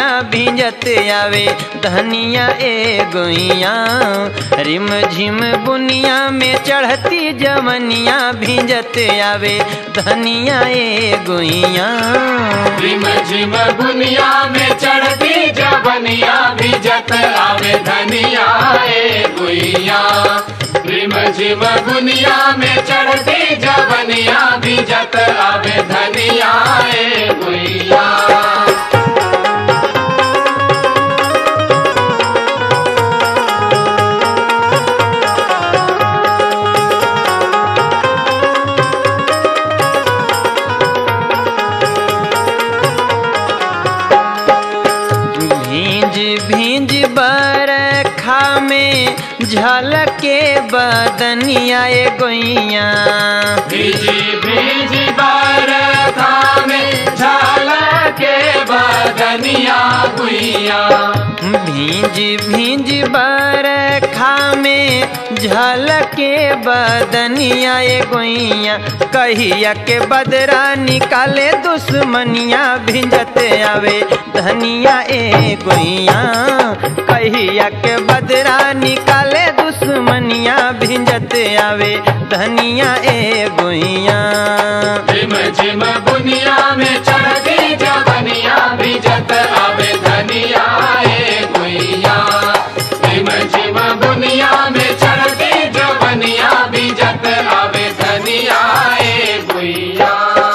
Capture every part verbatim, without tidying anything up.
जवनिया भिंजत आवे धनिया ए गोइया। रिम झिम बुनिया में चढ़ती जवनिया भिंजत आवे धनिया ए गोइया। रिम झिम बुनिया में चढ़ती जवनिया भिंजत आवे धनिया ए गोइया। रिम झिम बुनिया में चढ़ती जवनिया भिंजत आवे धनिया ए गोइया। बरखा में झलके बदनिया ए गोइया। भीजी भीजी बरखा में झलके बदनिया गोइया। भीज भीज बरखा में झलके बदनिया ए गोइया। कहिया के बदरा निकाले दुश्मनिया भिंजत आवे धनिया ए गोइया। कहिया के बदरा निकाले दुश्मनिया भिंजत आवे धनिया ए गोइया। झिम झिम बुनिया में चढ़ती जवनिया भिंजत आवे धनिया ए गोइया। झिम झिम बुनिया में चढ़ती जवनिया भिंजत आवे धनिया ए गोइया।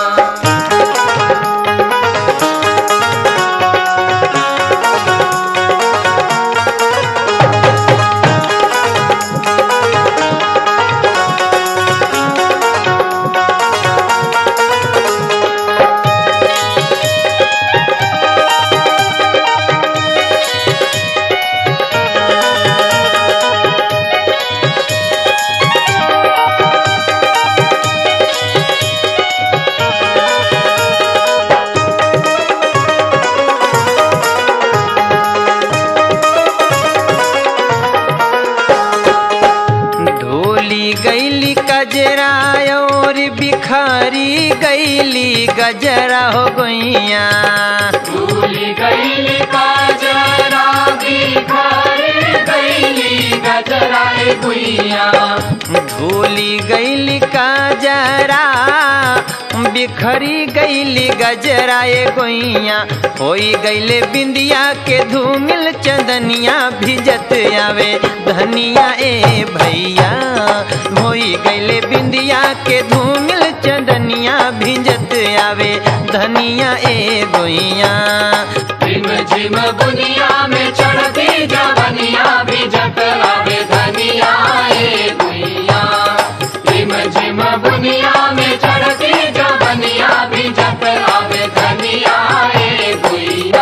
गजरा और बिखरी गईली गजरा हो गोइया। भूली गईली गजरा बिखरी गईली गजरा ए गोइया। भूली गईली गजरा बिखरी गईली गजरा ए गोइया। होई गईले बिंदिया के धूमिल चंदनिया भिजत आवे धनिया ए भैया। होई गईले बिंदिया के धूमिल चंदनिया भिजत आवे धनिया ए गोइया। झिम झिम बुनिया में चढ़ती जवनिया भिजत आवे धनिया ए गोइया। झिम झिम बुनिया में चढ़ती जवनिया भिजत आवे धनिया ए गोइया।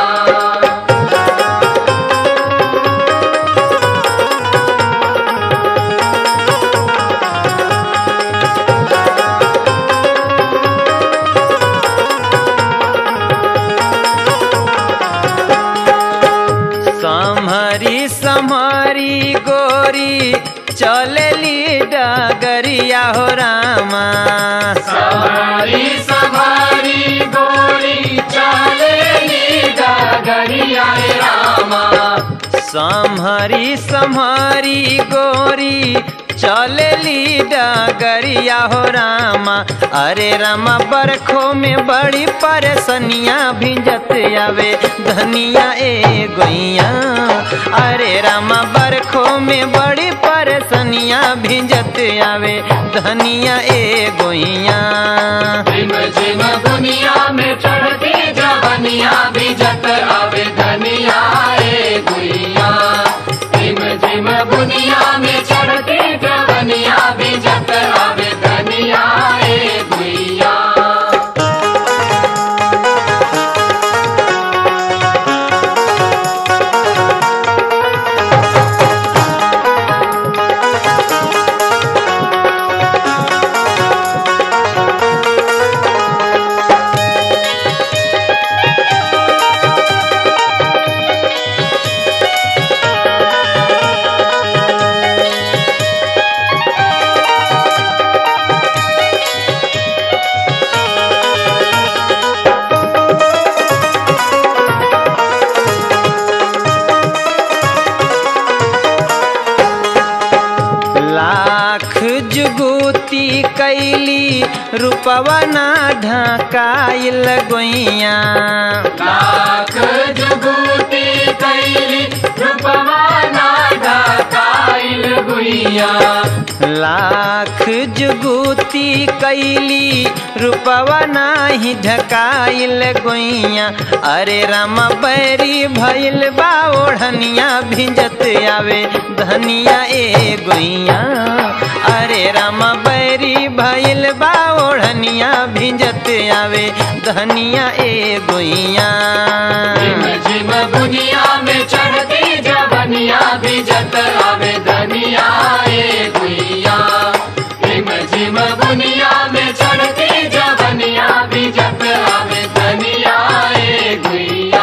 सम्हरी सम्हरी गोरी चलेली डगरिया हो रामा। सम्हरी सम्हरी गोरी चलेली डगरिया हे रामा। सम्हरी सम्हरी गोरी चलेली डगरिया हो रामा। अरे रामा बरखों में बड़ी परेशानियाँ भिंजत आवे धनिया ए गोइया। अरे रामा बरखों में बड़ी परेशानियाँ भिंजत आवे धनिया ए गोइया। झिम झिम बुनिया में चढ़ती जवनिया भिजत आवे धनिया ए गोइया। झिम झिम बुनिया में चढ़ती जवनिया भिजत आवे धनिया ए गोइया। रूपवा ना ढकाइल गोइया। लाख जुगुती कैली रूपवा ना ढकाइल गुइया। लाख जुगुती कैली रूपवा नाही ढकाइल गोइया। अरे राम बैरी भइल बा ओढ़निया भिंजत आवे धनिया ए गोइया। अरे राम बैरी भइल बा ओढ़निया भिंजत आवे धनिया ए गोइया। झिम झिम बुनिया में चढ़ती जवनिया भिजत आवे धनिया ए गुइया। झिम झिम बुनिया में चढ़ती जवनिया भिजत आवे धनिया ए गुइया।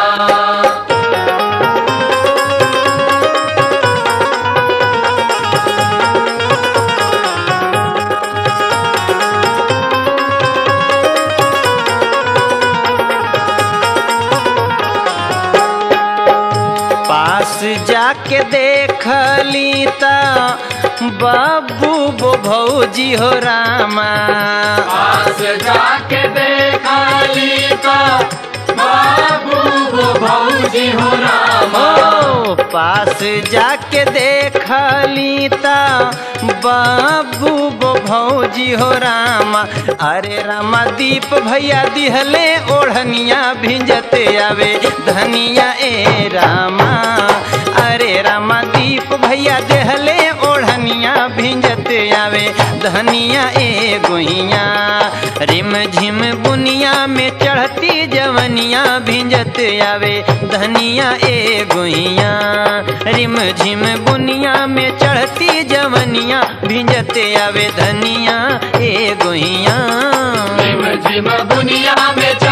पास जाके देखली ता बाबू बो भौजी हो रामा। पास जाके देखली तो बाबू वो भौजी हो रामा। ओ पास जाके देखली ता बाबू बो भौजी हो रामा। अरे रामा दीप भैया दिहले ओढ़निया भिंजत आवे धनिया ए रामा। अरे रामा दीप भैया देहले ओढ़निया भिंजत आवे धनिया ए गोइया। रिम झिम बुनिया में चढ़ती जवनिया भिंजत आवे धनिया ए गोइया। रिम झिम बुनिया में चढ़ती जवनिया भिंजत आवे धनिया ए गोइया। झिम झिम बुनिया में